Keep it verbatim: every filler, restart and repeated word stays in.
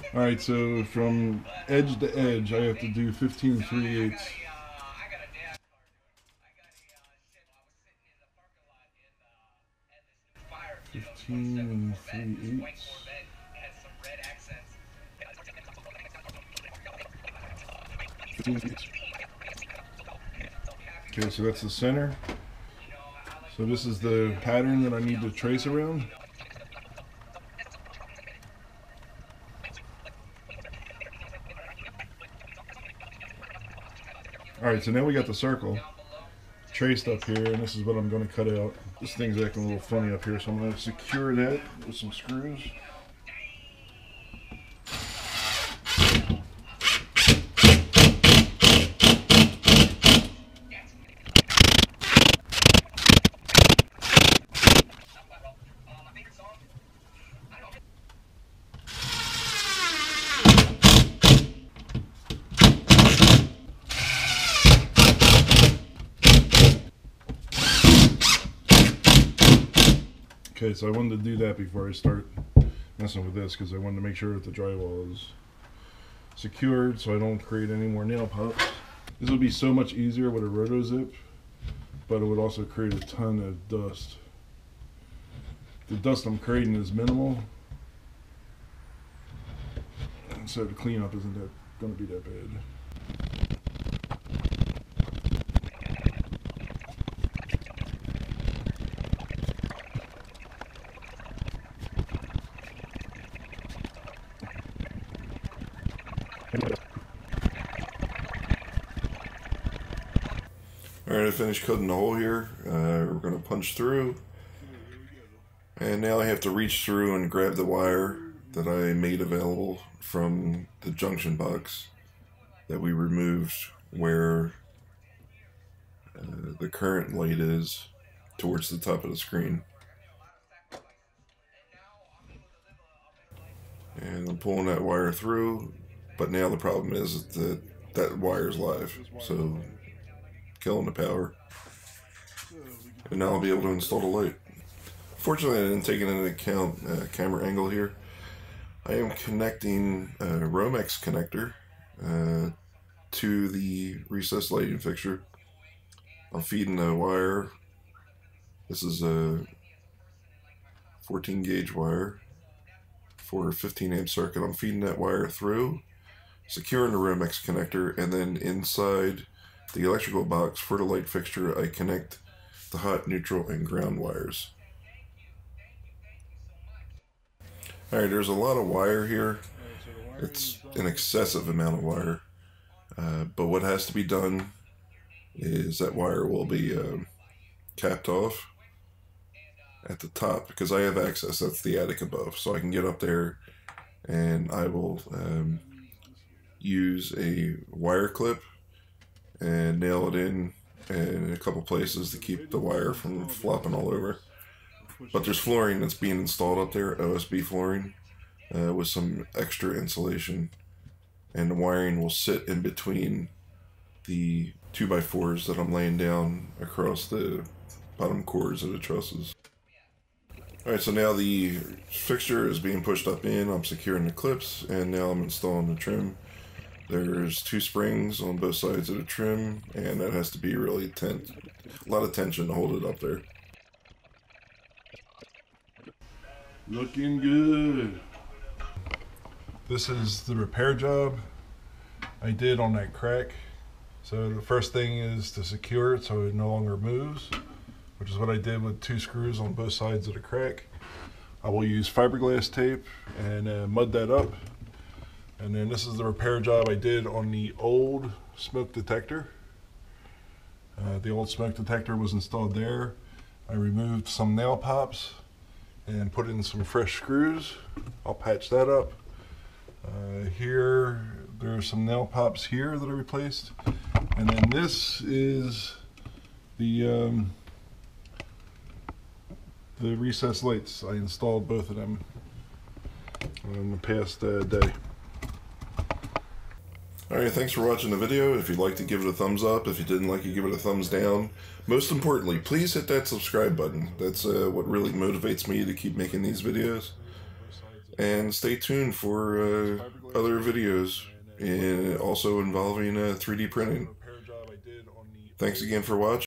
Alright, so from edge to edge, I have to do fifteen and three eighths. fifteen and three eighths. fifteen and three eighths. Okay, so that's the center. So this is the pattern that I need to trace around. Alright, so now we got the circle traced up here, and this is what I'm going to cut out. This thing's acting a little funny up here, so I'm going to secure that with some screws. Okay, so I wanted to do that before I start messing with this, because I wanted to make sure that the drywall is secured so I don't create any more nail pops. This would be so much easier with a roto zip, but it would also create a ton of dust. The dust I'm creating is minimal, and so the cleanup isn't that going to be that bad. Alright, I finished cutting the hole here. Uh, we're going to punch through. And now I have to reach through and grab the wire that I made available from the junction box that we removed where uh, the current light is towards the top of the screen. And I'm pulling that wire through, but now the problem is that that wire's live, so killing the power. And now I'll be able to install the light. Fortunately, I didn't take into account uh, camera angle here. I am connecting a Romex connector uh, to the recessed lighting fixture. I'm feeding the wire. This is a fourteen gauge wire for a fifteen amp circuit. I'm feeding that wire through, securing the Romex connector, and then inside the electrical box for the light fixture, I connect the hot, neutral, and ground wires. Alright, there's a lot of wire here. It's an excessive amount of wire. Uh, but what has to be done is that wire will be uh, capped off at the top, because I have access. That's the attic above, so I can get up there and I will um, use a wire clip and nail it in in a couple places to keep the wire from flopping all over. But there's flooring that's being installed up there, O S B flooring, uh, with some extra insulation, and the wiring will sit in between the two by fours that I'm laying down across the bottom cords of the trusses. Alright, so now the fixture is being pushed up in, I'm securing the clips, and now I'm installing the trim. There's two springs on both sides of the trim, and that has to be really tense. A lot of tension to hold it up there. Looking good. This is the repair job I did on that crack. So the first thing is to secure it so it no longer moves, which is what I did with two screws on both sides of the crack. I will use fiberglass tape and uh, mud that up. And then this is the repair job I did on the old smoke detector. Uh, the old smoke detector was installed there. I removed some nail pops and put in some fresh screws. I'll patch that up. Uh, here, there are some nail pops here that I replaced. And then this is the, um, the recessed lights. I installed both of them in the past uh, day. Alright, thanks for watching the video. If you'd like to give it a thumbs up, if you didn't like it, give it a thumbs down. Most importantly, please hit that subscribe button. That's uh, what really motivates me to keep making these videos. and stay tuned for uh, other videos, and also involving uh, three D printing. Thanks again for watching.